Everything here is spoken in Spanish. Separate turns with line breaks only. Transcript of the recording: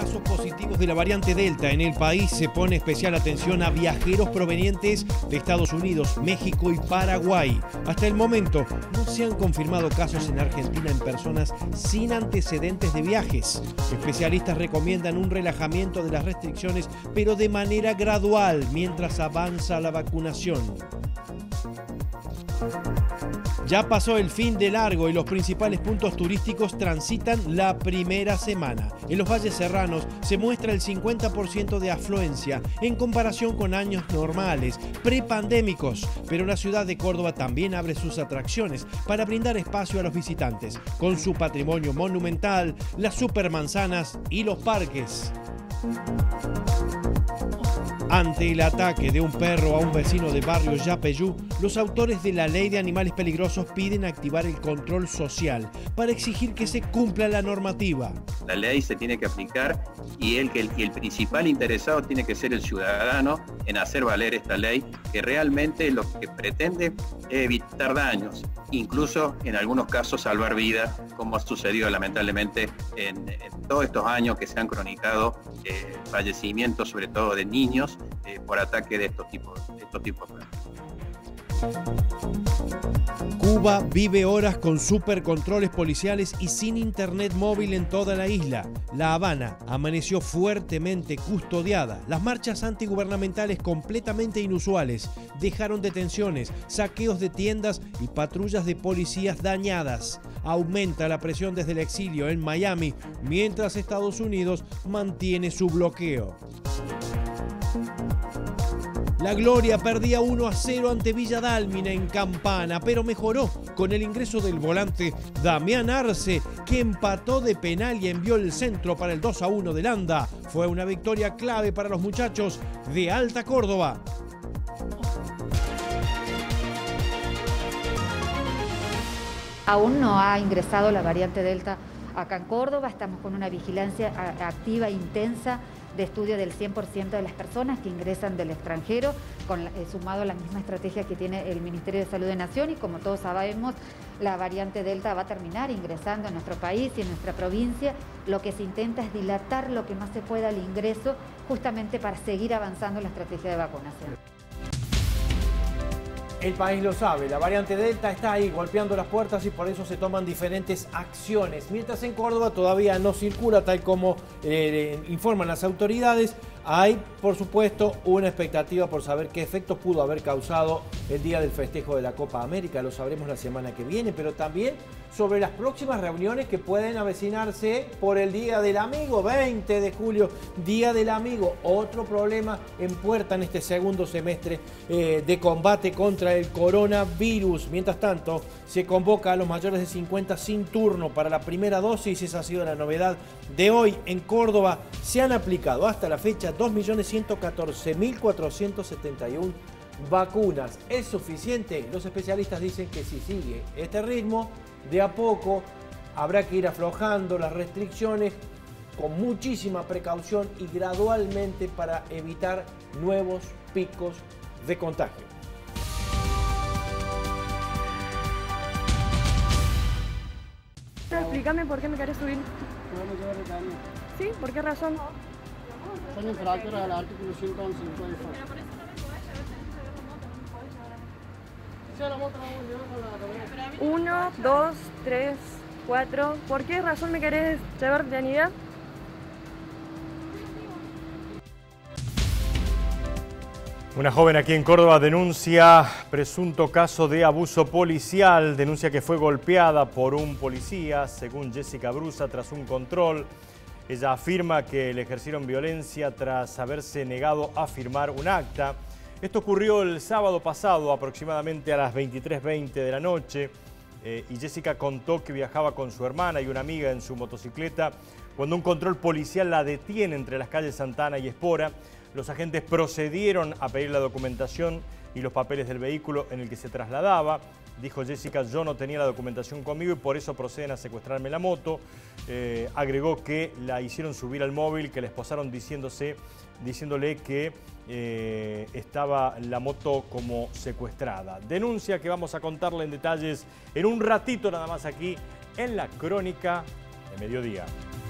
casos positivos de la variante Delta en el país, se pone especial atención a viajeros provenientes de Estados Unidos, México y Paraguay. Hasta el momento no se han confirmado casos en Argentina en personas sin antecedentes de viajes. Especialistas recomiendan un relajamiento de las restricciones, pero de manera gradual mientras avanza la vacunación. Ya pasó el fin de largo y los principales puntos turísticos transitan la primera semana. En los valles serranos se muestra el 50% de afluencia en comparación con años normales, prepandémicos. Pero la ciudad de Córdoba también abre sus atracciones para brindar espacio a los visitantes, con su patrimonio monumental, las supermanzanas y los parques. Ante el ataque de un perro a un vecino del barrio Yapeyú, los autores de la Ley de Animales Peligrosos piden activar el control social para exigir que se cumpla la normativa.
La ley se tiene que aplicar y el principal interesado tiene que ser el ciudadano en hacer valer esta ley, que realmente lo que pretende es evitar daños, incluso en algunos casos salvar vidas, como ha sucedido lamentablemente en todos estos años que se han cronicado fallecimientos, sobre todo de niños, por ataque de estos tipos de perros.
Cuba vive horas con supercontroles policiales y sin internet móvil en toda la isla. La Habana amaneció fuertemente custodiada. Las marchas antigubernamentales completamente inusuales dejaron detenciones, saqueos de tiendas y patrullas de policías dañadas. Aumenta la presión desde el exilio en Miami, mientras Estados Unidos mantiene su bloqueo. La Gloria perdía 1-0 ante Villa Dálmine en Campana, pero mejoró con el ingreso del volante Damián Arce, que empató de penal y envió el centro para el 2-1 de Landa. Fue una victoria clave para los muchachos de Alta Córdoba.
Aún no ha ingresado la variante Delta acá en Córdoba. Estamos con una vigilancia activa, intensa, de estudio del 100% de las personas que ingresan del extranjero, sumado a la misma estrategia que tiene el Ministerio de Salud de Nación. Y como todos sabemos, la variante Delta va a terminar ingresando en nuestro país y en nuestra provincia. Lo que se intenta es dilatar lo que más se pueda el ingreso, justamente para seguir avanzando en la estrategia de vacunación.
El país lo sabe, la variante Delta está ahí golpeando las puertas y por eso se toman diferentes acciones. Mientras en Córdoba todavía no circula tal como informan las autoridades, hay por supuesto una expectativa por saber qué efectos pudo haber causado el día del festejo de la Copa América. Lo sabremos la semana que viene, pero también sobre las próximas reuniones que pueden avecinarse por el Día del Amigo, 20 de julio, Día del Amigo. Otro problema en puerta en este segundo semestre de combate contra el coronavirus. Mientras tanto, se convoca a los mayores de 50 sin turno para la primera dosis. Esa ha sido la novedad de hoy. En Córdoba se han aplicado hasta la fecha 2.114.471 vacunas. ¿Es suficiente? Los especialistas dicen que si sigue este ritmo, de a poco habrá que ir aflojando las restricciones con muchísima precaución y gradualmente para evitar nuevos picos de contagio.
Explícame por qué me querés subir. ¿Sí? ¿Por qué razón?
Son infractores al artículo 111 del Código.
1, 2, 3, 4. ¿Por qué razón me querés llevar detenida?
Una joven aquí en Córdoba denuncia presunto caso de abuso policial. Denuncia que fue golpeada por un policía, según Jessica Brusa, tras un control. Ella afirma que le ejercieron violencia tras haberse negado a firmar un acta. Esto ocurrió el sábado pasado, aproximadamente a las 23:20 de la noche. Y Jessica contó que viajaba con su hermana y una amiga en su motocicleta cuando un control policial la detiene entre las calles Santana y Espora. Los agentes procedieron a pedir la documentación y los papeles del vehículo en el que se trasladaba. Dijo Jessica, yo no tenía la documentación conmigo y por eso proceden a secuestrarme la moto. Agregó que la hicieron subir al móvil, que la esposaron diciéndole que estaba la moto como secuestrada. Denuncia que vamos a contarle en detalles en un ratito nada más aquí en la Crónica de Mediodía.